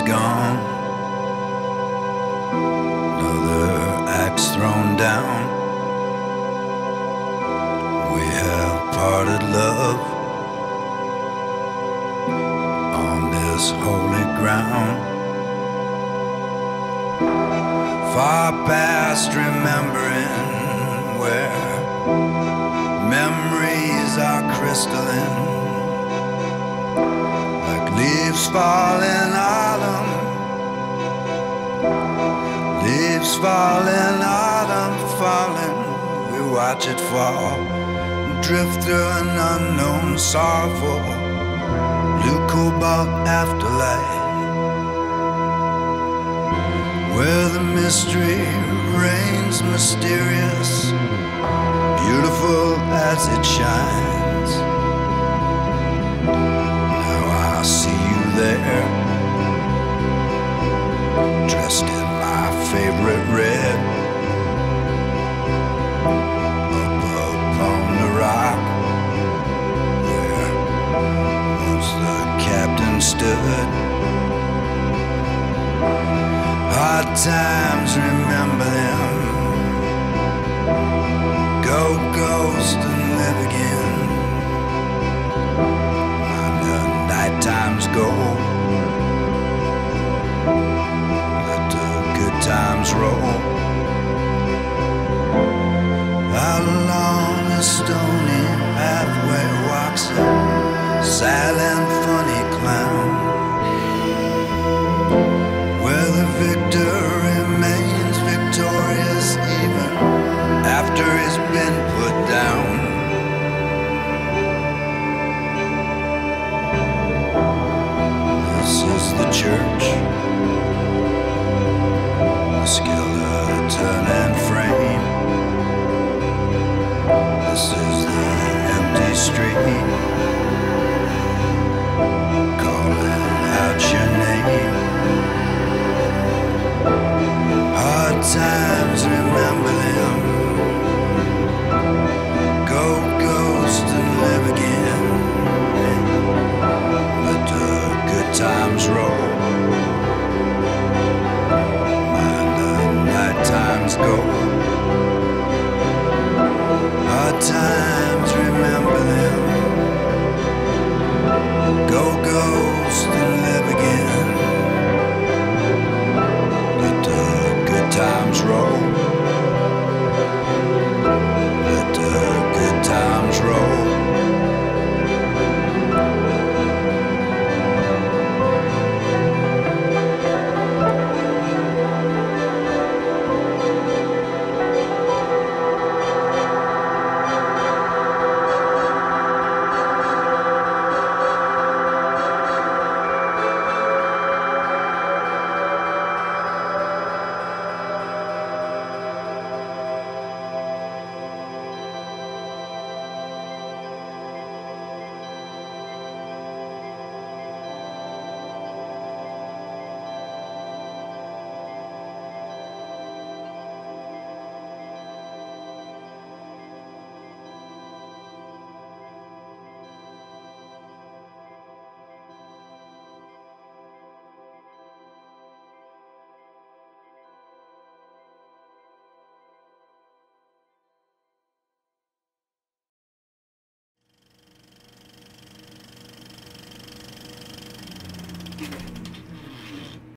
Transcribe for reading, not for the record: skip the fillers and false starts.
gone, another axe thrown down. We have parted, love, on this holy ground. Far past remembering, where memories are crystalline, like leaves fall in autumn. Leaves fall in autumn, falling. We watch it fall, drift through an unknown, sorrowful blue cobalt afterlife, where the mystery reigns mysterious, beautiful as it shines. Now I see you there, dressed in my favorite red, up upon the rock where once the captain stood. Hard times, remember them. Go ghost and live again. When the night times go, let the good times roll. Along the stony pathway walks a silent, funny clown, where the victor remains victorious even after he's been put down. This is the church, the skeleton and frame. This is the empty street, calling out your name. Hard times, remember them. Go ghost and live again. Let the good times roll, when the night times go. Hard times, remember them. Go ghost and live again. Let the good times roll. Let the good times roll. Thank you.